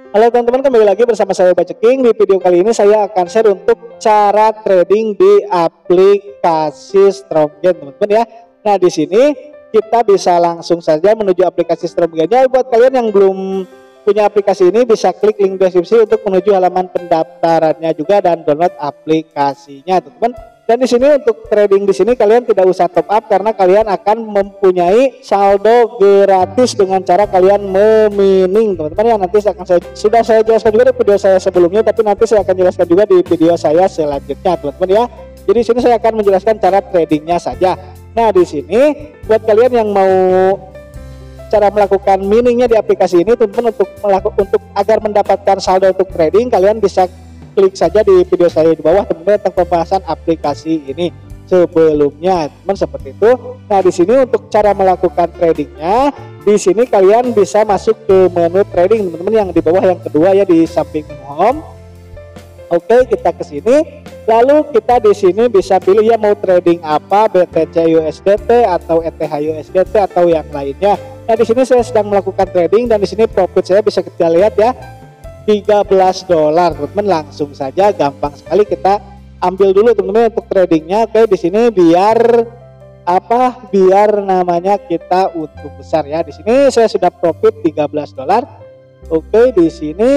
Halo teman-teman, kembali lagi bersama saya Baceking. Di video kali ini saya akan share untuk cara trading di aplikasi StrongGain, teman-teman ya. Nah, di sini kita bisa langsung saja menuju aplikasi StrongGain-nya. Buat kalian yang belum punya aplikasi ini, bisa klik link deskripsi untuk menuju halaman pendaftarannya juga dan download aplikasinya, teman-teman. Dan di sini untuk trading di sini kalian tidak usah top up karena kalian akan mempunyai saldo gratis dengan cara kalian memining, teman-teman ya. Nanti sudah saya jelaskan juga di video saya sebelumnya, tapi nanti saya akan jelaskan juga di video saya selanjutnya, teman-teman ya. Jadi di sini saya akan menjelaskan cara tradingnya saja. Nah, di sini buat kalian yang mau cara melakukan miningnya di aplikasi ini, teman-teman, untuk agar mendapatkan saldo untuk trading, kalian bisa klik saja di video saya di bawah, teman-teman, tentang pembahasan aplikasi ini sebelumnya, teman, seperti itu. Nah, di sini untuk cara melakukan tradingnya, di sini kalian bisa masuk ke menu trading, teman-teman, yang di bawah yang kedua ya, di samping menu home. Oke, kita ke sini. Lalu kita di sini bisa pilih ya mau trading apa, BTC USDT atau ETH USDT atau yang lainnya. Nah, di sini saya sedang melakukan trading dan di sini profit saya bisa kita lihat ya, $13, teman-teman. Langsung saja, gampang sekali kita ambil dulu, teman-teman, untuk tradingnya. Oke, di sini biar namanya kita untung besar ya. Di sini saya sudah profit $13. Oke, di sini.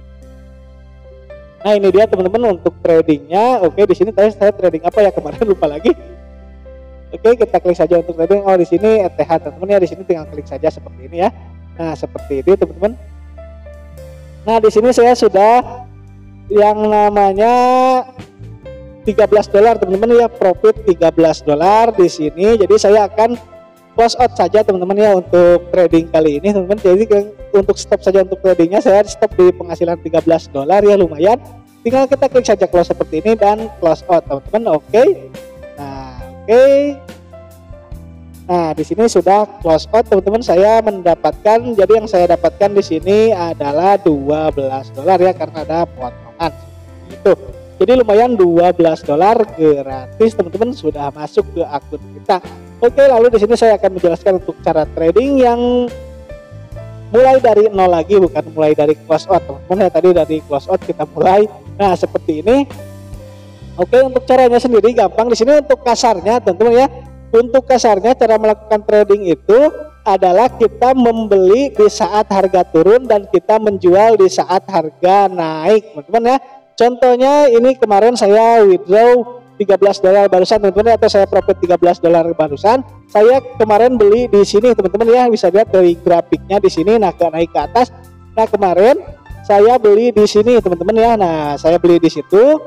Nah, ini dia, teman-teman, untuk tradingnya. Oke, di sini tadi saya trading apa ya, kemarin lupa lagi. Oke, kita klik saja untuk trading. Oh, di sini ETH, teman-teman ya. Di sini tinggal klik saja seperti ini ya. Nah, seperti ini, teman-teman. Nah, di sini saya sudah yang namanya $13, teman-teman ya, profit $13 di sini. Jadi saya akan close out saja, teman-teman ya, untuk trading kali ini, teman-teman. Jadi untuk stop saja untuk tradingnya, saya stop di penghasilan $13 ya, lumayan. Tinggal kita klik saja close seperti ini dan close out, teman-teman. Oke. Nah, oke. Nah, di sini sudah close out, teman-teman. Saya mendapatkan, jadi yang saya dapatkan di sini adalah $12 ya, karena ada potongan itu. Jadi lumayan $12 gratis, teman-teman, sudah masuk ke akun kita. Oke, lalu di sini saya akan menjelaskan untuk cara trading yang mulai dari nol lagi, bukan mulai dari close out, teman-teman ya. Tadi dari close out kita mulai. Nah, seperti ini. Oke, untuk caranya sendiri gampang. Di sini untuk kasarnya, teman-teman ya. Untuk kasarnya cara melakukan trading itu adalah kita membeli di saat harga turun dan kita menjual di saat harga naik, teman-teman ya. Contohnya ini kemarin saya withdraw $13 barusan, teman-teman, atau saya profit $13 barusan. Saya kemarin beli di sini, teman-teman ya, bisa lihat dari grafiknya di sini. Nah, naik ke atas. Nah, kemarin saya beli di sini, teman-teman ya. Nah, saya beli di situ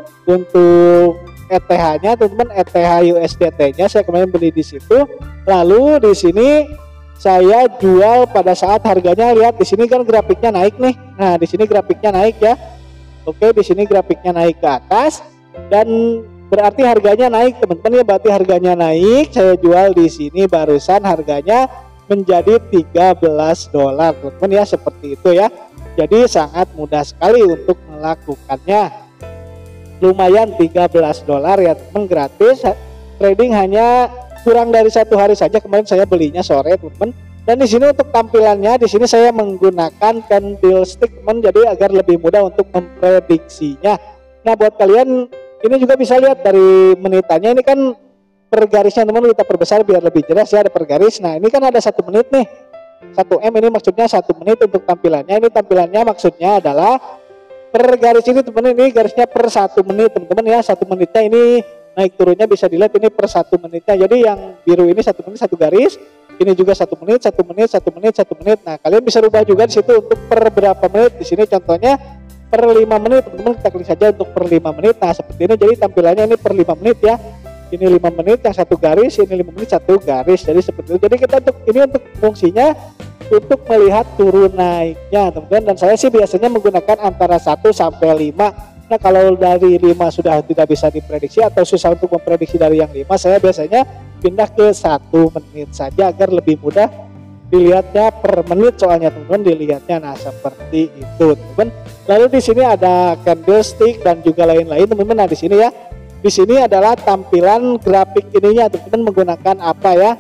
untuk ETH-nya, teman-teman, ETH USDT-nya saya kemarin beli di situ. Lalu di sini saya jual pada saat harganya, lihat di sini kan grafiknya naik nih. Nah, di sini grafiknya naik ya. Oke, di sini grafiknya naik ke atas dan berarti harganya naik, teman-teman ya. Berarti harganya naik, saya jual di sini barusan harganya menjadi $13, teman-teman ya, seperti itu ya. Jadi sangat mudah sekali untuk melakukannya. Lumayan $13 ya, teman, gratis. Trading hanya kurang dari 1 hari saja, kemarin saya belinya sore, teman. Dan di sini untuk tampilannya, di sini saya menggunakan candlestick, teman, jadi agar lebih mudah untuk memprediksinya. Nah, buat kalian ini juga bisa lihat dari menitannya, ini kan per garisnya, teman, kita perbesar biar lebih jelas ya, ada per garis. Nah, ini kan ada 1 menit nih, 1M, ini maksudnya 1 menit untuk tampilannya. Ini tampilannya maksudnya adalah per garis ini, teman, ini garisnya per 1 menit, teman-teman ya. 1 menitnya ini naik turunnya bisa dilihat ini per 1 menitnya. Jadi yang biru ini 1 menit 1 garis, ini juga 1 menit, 1 menit, 1 menit, 1 menit. Nah, kalian bisa rubah juga di situ untuk per berapa menit. Di sini contohnya per 5 menit, teman-teman, kita klik saja untuk per 5 menit. Nah, seperti ini, jadi tampilannya ini per 5 menit ya. Ini 5 menit yang 1 garis, ini 5 menit 1 garis. Jadi seperti itu. Jadi kita untuk fungsinya untuk melihat turun naiknya, teman-teman. Dan saya sih biasanya menggunakan antara 1 sampai 5. Nah, kalau dari 5 sudah tidak bisa diprediksi atau susah untuk memprediksi dari yang 5, saya biasanya pindah ke 1 menit saja agar lebih mudah dilihatnya per menit, soalnya, teman-teman, dilihatnya. Nah, seperti itu, teman-teman. Lalu di sini ada candlestick dan juga lain-lain, teman-teman. Nah, di sini ya. Di sini adalah tampilan grafik ininya, teman-teman, menggunakan apa ya?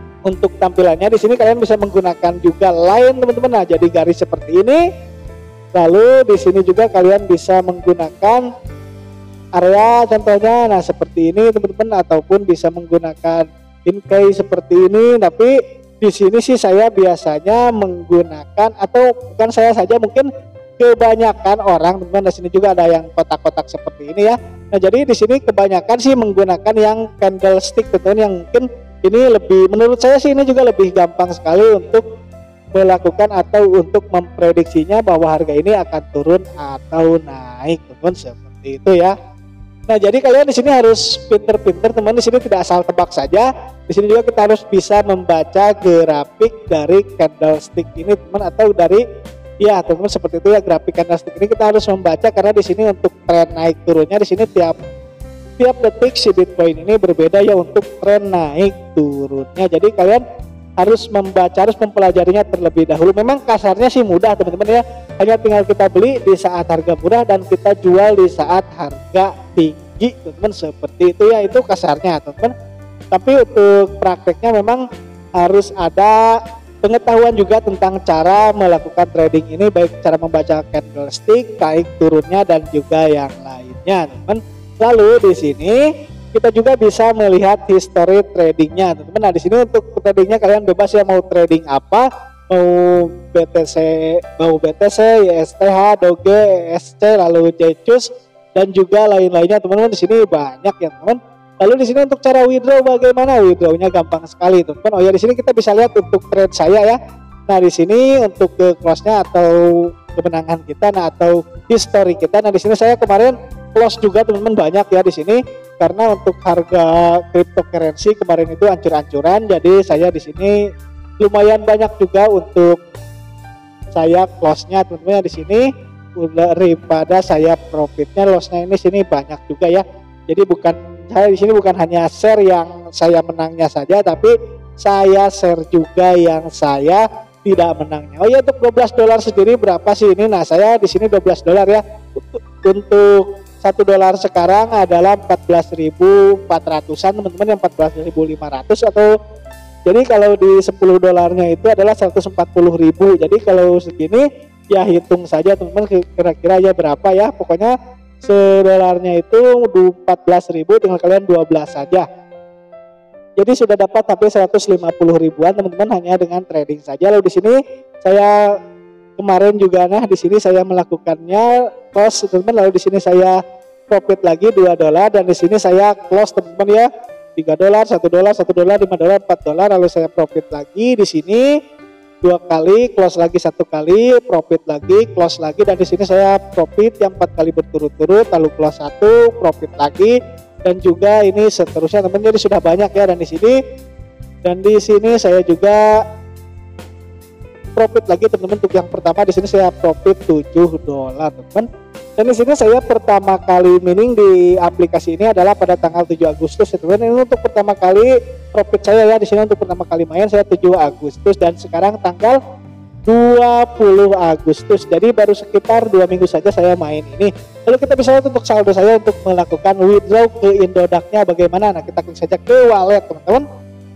Untuk tampilannya di sini kalian bisa menggunakan juga line, teman-teman. Nah, jadi garis seperti ini. Lalu di sini juga kalian bisa menggunakan area contohnya, nah seperti ini teman-teman, ataupun bisa menggunakan in-key seperti ini. Tapi di sini sih saya biasanya menggunakan, atau bukan saya saja, mungkin kebanyakan orang teman-teman, di sini juga ada yang kotak-kotak seperti ini ya. Nah jadi di sini kebanyakan sih menggunakan yang candlestick teman-teman, yang mungkin ini lebih, menurut saya sih ini juga lebih gampang sekali untuk melakukan atau untuk memprediksinya bahwa harga ini akan turun atau naik teman, seperti itu ya. Nah jadi kalian di sini harus pinter-pinter teman, di sini tidak asal tebak saja. Di sini juga kita harus bisa membaca grafik dari candlestick ini teman, atau dari ya teman-teman seperti itu ya, grafik candlestick ini kita harus membaca, karena di sini untuk tren naik turunnya di sini tiap detik si Bitcoin ini berbeda ya untuk tren naik turunnya. Jadi kalian harus membaca, harus mempelajarinya terlebih dahulu. Memang kasarnya sih mudah teman-teman ya, hanya tinggal kita beli di saat harga murah dan kita jual di saat harga tinggi teman-teman, seperti itu ya, itu kasarnya teman-teman. Tapi untuk prakteknya memang harus ada pengetahuan juga tentang cara melakukan trading ini, baik cara membaca candlestick, naik turunnya, dan juga yang lainnya teman-teman. Lalu di sini kita juga bisa melihat history tradingnya teman-teman. Nah di sini untuk tradingnya kalian bebas ya, mau trading apa, mau BTC, YSTH, Doge, ESC, lalu JCUS, dan juga lain-lainnya teman-teman. Di sini banyak ya teman. Lalu di sini untuk cara withdraw, bagaimana withdrawnya? Gampang sekali teman-teman. Oh ya, di sini kita bisa lihat untuk trade saya ya. Nah di sini untuk ke close-nya atau kemenangan kita, nah atau history kita. Nah di sini saya kemarin close juga teman-teman, banyak ya di sini. Karena untuk harga cryptocurrency kemarin itu ancur-ancuran, jadi saya di sini lumayan banyak juga untuk saya close-nya teman-teman. Di sini daripada saya profitnya, loss-nya ini sini banyak juga ya. Jadi saya di sini bukan hanya share yang saya menangnya saja, tapi saya share juga yang saya tidak menangnya. Oh ya, untuk $12 sendiri berapa sih ini? Nah saya di sini $12 ya. Untuk $1 sekarang adalah 14.400-an teman-teman, yang 14.500, atau jadi kalau di $10 itu adalah 140.000. Jadi kalau segini ya hitung saja teman-teman kira-kira ya berapa ya, pokoknya $1 itu 14.000, tinggal kalian 12 saja. Jadi sudah dapat sampai 150 ribuan teman-teman hanya dengan trading saja. Lalu di sini saya kemarin juga, nah di sini saya melakukannya close teman-teman. Lalu di sini saya profit lagi $2, dan di sini saya close teman-teman ya, $3, $1, $5, $4. Lalu saya profit lagi di sini 2 kali, close lagi 1 kali, profit lagi, close lagi, dan di sini saya profit yang 4 kali berturut-turut, lalu close 1, profit lagi, dan juga ini seterusnya teman-teman. Jadi sudah banyak ya, dan di sini saya juga profit lagi teman-teman. Untuk yang pertama di sini saya profit $7 teman-teman. Dan di sini saya pertama kali mining di aplikasi ini adalah pada tanggal 7 Agustus ya teman-teman. Ini untuk pertama kali profit saya ya, di sini untuk pertama kali main saya 7 Agustus, dan sekarang tanggal 20 Agustus. Jadi baru sekitar 2 minggu saja saya main ini. Lalu kita bisa lihat untuk saldo saya untuk melakukan withdraw ke Indodax-nya bagaimana. Nah kita klik saja ke wallet teman-teman.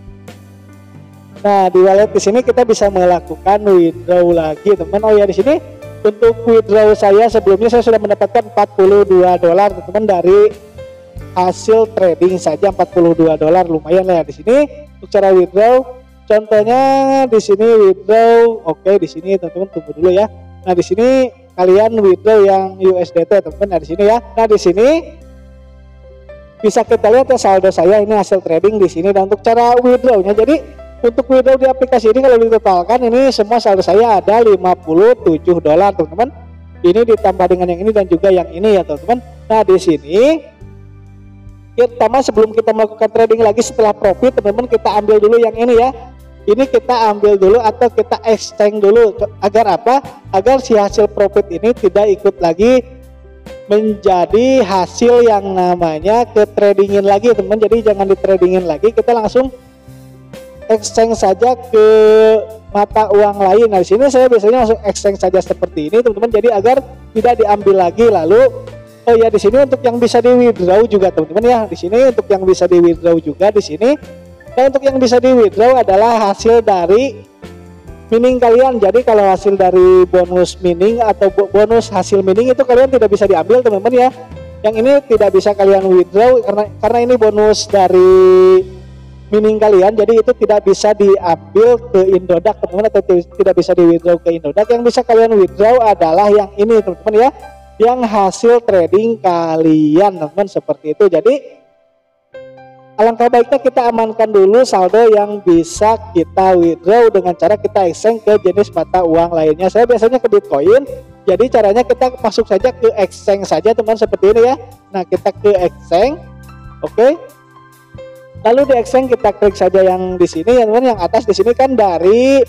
Nah di wallet di sini kita bisa melakukan withdraw lagi teman. Oh ya, di sini untuk withdraw saya sebelumnya saya sudah mendapatkan $42 teman-teman dari hasil trading saja. $42 lumayan lah ya. Di sini untuk cara withdraw, contohnya di sini withdraw, oke di sini teman-teman tunggu dulu ya. Nah di sini kalian withdraw yang USDT teman-teman. Nah di sini ya. Nah di sini bisa kita lihat ya saldo saya ini hasil trading di sini. Dan untuk cara withdrawnya, jadi untuk withdraw di aplikasi ini kalau ditotalkan ini semua saldo saya ada $57 teman-teman. Ini ditambah dengan yang ini dan juga yang ini ya teman-teman. Nah di sini pertama sebelum kita melakukan trading lagi setelah profit teman-teman, kita ambil dulu yang ini ya. Ini kita ambil dulu atau kita exchange dulu, agar apa? Agar si hasil profit ini tidak ikut lagi menjadi hasil yang namanya ke tradingin lagi teman-teman. Jadi jangan di tradingin lagi, kita langsung exchange saja ke mata uang lain. Nah di sini saya biasanya langsung exchange saja seperti ini teman-teman. Jadi agar tidak diambil lagi. Lalu oh ya, di sini untuk yang bisa di withdraw juga teman-teman ya. Di sini untuk yang bisa di withdraw juga di sini. Dan untuk yang bisa di withdraw adalah hasil dari mining kalian. Jadi kalau hasil dari bonus mining atau bonus hasil mining itu kalian tidak bisa diambil teman-teman ya. Yang ini tidak bisa kalian withdraw karena ini bonus dari mining kalian, jadi itu tidak bisa diambil ke Indodax teman-teman, atau tidak bisa di withdraw ke Indodax. Yang bisa kalian withdraw adalah yang ini teman-teman ya, yang hasil trading kalian teman-teman, seperti itu. Jadi alangkah baiknya kita amankan dulu saldo yang bisa kita withdraw dengan cara kita exchange ke jenis mata uang lainnya. Saya biasanya ke Bitcoin, jadi caranya kita masuk saja ke exchange saja teman, seperti ini ya. Nah, kita ke exchange, oke. Lalu di exchange kita klik saja yang di sini ya teman, yang atas di sini kan dari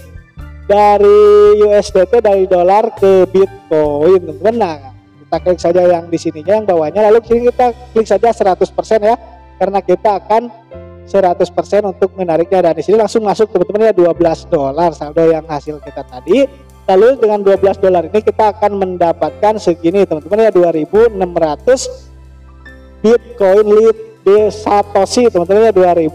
USDT, dari dolar ke Bitcoin teman. Nah, kita klik saja yang di sininya, yang bawahnya, lalu sini kita klik saja 100% ya, karena kita akan 100% untuk menariknya. Dan di sini langsung masuk teman-teman ya, $12 saldo yang hasil kita tadi. Lalu dengan $12 ini kita akan mendapatkan segini teman-teman ya, 2.600 Bitcoin lead Satoshi teman-teman ya,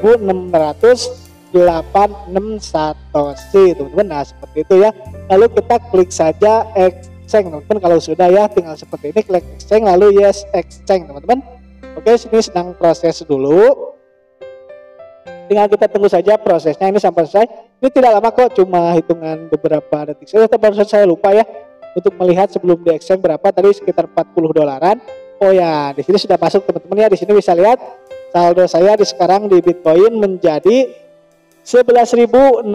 2.686 Satoshi teman-teman. Nah, seperti itu ya. Lalu kita klik saja exchange teman-teman. Kalau sudah ya, tinggal seperti ini, klik exchange lalu yes exchange teman-teman. Oke, sini sedang proses dulu, tinggal kita tunggu saja prosesnya ini sampai selesai. Ini tidak lama kok, cuma hitungan beberapa detik saja. Barusan saya lupa ya untuk melihat sebelum di exchange berapa tadi, sekitar $40. Oh ya, di sini sudah masuk teman-teman ya. Di sini bisa lihat saldo saya di sekarang di Bitcoin menjadi 11.280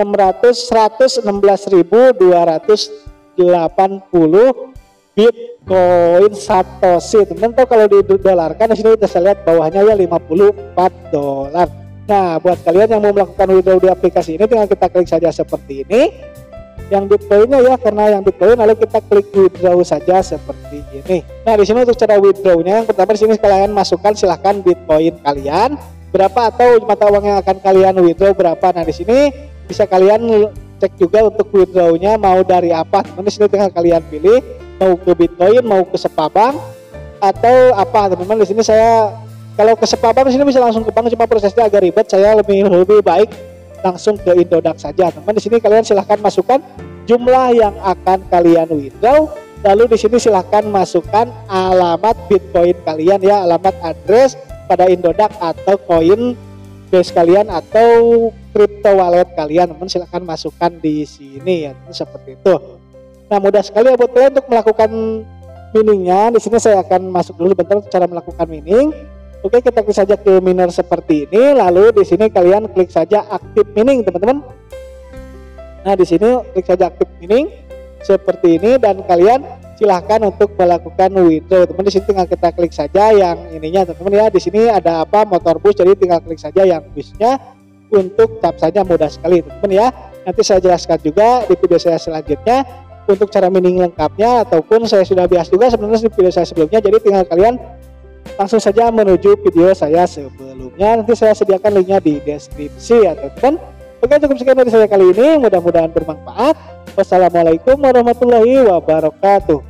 Bitcoin Satoshi teman-teman. Kalau didolarkan di sini bisa lihat bawahnya ya, $54. Nah, buat kalian yang mau melakukan withdraw di aplikasi ini, tinggal kita klik saja seperti ini yang Bitcoinnya ya, karena yang Bitcoin, lalu kita klik withdraw saja seperti ini. Nah, di sini untuk cara withdrawnya, yang pertama di sini kalian masukkan silahkan Bitcoin kalian berapa atau mata uang yang akan kalian withdraw berapa. Nah, di sini bisa kalian cek juga untuk withdrawnya mau dari apa. Di sini tinggal kalian pilih mau ke Bitcoin, mau ke SEPA Bank atau apa teman-teman. Di sini saya kalau ke SEPA Bank di sini bisa langsung ke bank, cuma prosesnya agak ribet. Saya lebih baik langsung ke Indodax saja teman. Di sini kalian silahkan masukkan jumlah yang akan kalian withdraw, lalu di sini silahkan masukkan alamat Bitcoin kalian ya, alamat address pada Indodax atau Coinbase kalian atau crypto wallet kalian teman, silahkan masukkan di sini ya teman, seperti itu. Nah, mudah sekali ya buat kalian untuk melakukan miningnya. Di sini saya akan masuk dulu bentar cara melakukan mining. Oke, kita klik saja ke miner seperti ini, lalu di sini kalian klik saja aktif mining teman-teman. Nah, di sini klik saja aktif mining seperti ini dan kalian silahkan untuk melakukan withdraw teman. Di sini tinggal kita klik saja yang ininya teman-teman ya. Di sini ada apa, motor bus, jadi tinggal klik saja yang busnya untuk tap saja, mudah sekali teman-teman ya. Nanti saya jelaskan juga di video saya selanjutnya untuk cara mining lengkapnya, ataupun saya sudah bahas juga sebenarnya di video saya sebelumnya. Jadi tinggal kalian langsung saja menuju video saya sebelumnya, nanti saya sediakan linknya di deskripsi ya teman-teman. Oke, cukup sekian dari saya kali ini, mudah-mudahan bermanfaat. Wassalamualaikum warahmatullahi wabarakatuh.